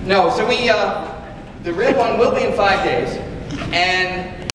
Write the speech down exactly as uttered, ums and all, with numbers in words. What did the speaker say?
No, so we, uh, the real one will be in five days, and